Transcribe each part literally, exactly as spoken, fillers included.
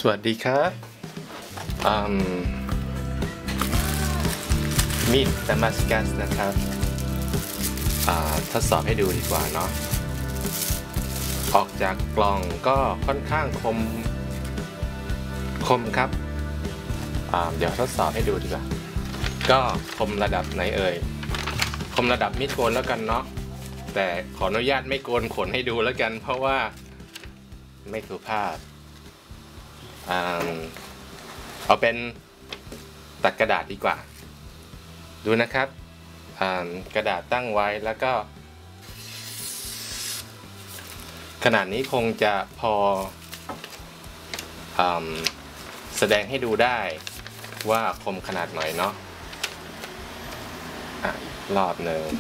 สวัสดีครับมีดดามัสกัสนะครับทดสอบให้ดูดีกว่าเนาะออกจากกล่องก็ค่อนข้างคมคมครับเดี๋ยวทดสอบให้ดูดีกว่าก็คมระดับไหนเอ่ยคมระดับมิดโกนแล้วกันเนาะแต่ขออนุญาตไม่โกนขนให้ดูแล้วกันเพราะว่าไม่สุภาพเอาเป็นตัดกระดาษดีกว่าดูนะครับกระดาษตั้งไว้แล้วก็ขนาดนี้คงจะพอแสดงให้ดูได้ว่าคมขนาดไหนเนาะรอบหนึ่ง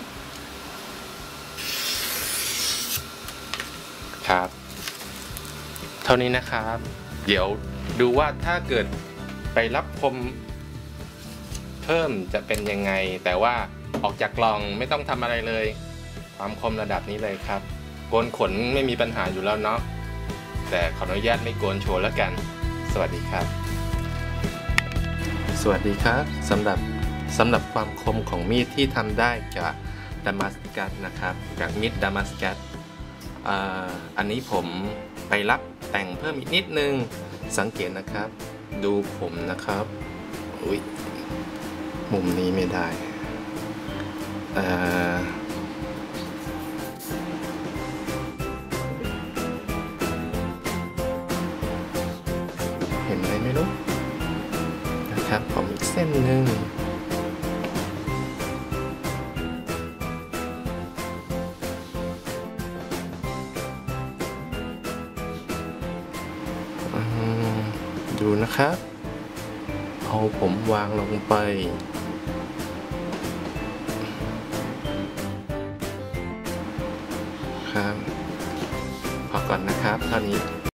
ครับเท่านี้นะครับเดี๋ยวดูว่าถ้าเกิดไปรับคมเพิ่มจะเป็นยังไงแต่ว่าออกจากกล่องไม่ต้องทำอะไรเลยความคมระดับนี้เลยครับโกนขนไม่มีปัญหาอยู่แล้วเนาะแต่ขออนุญาตไม่โกนโชว์แล้วกันสวัสดีครับสวัสดีครับสำหรับสำหรับความคมของมีดที่ทำได้จากดามัสกัสนะครับจากมีดดามัสกัสอันนี้ผมไปรับแต่งเพิ่มอีกนิดนึงสังเกตนะครับดูผมนะครับอุ๊ยมุมนี้ไม่ได้เห็นไหมไม่รู้นะครับผมอีกเส้นหนึ่งดูนะครับเอาผมวางลงไปครับพอก่อนนะครับเท่านี้